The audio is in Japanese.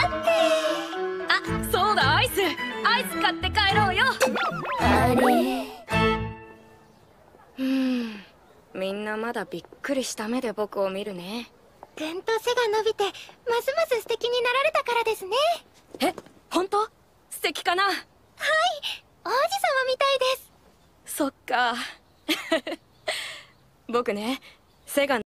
あ、そうだ、アイス買って帰ろうよ。 あれ、 みんなまだびっくりした目で僕を見るね。 ぐんと背が伸びてますます素敵になられたからですね。 え、本当？素敵かな？ はい、王子様みたいです。 そっか僕ね、背が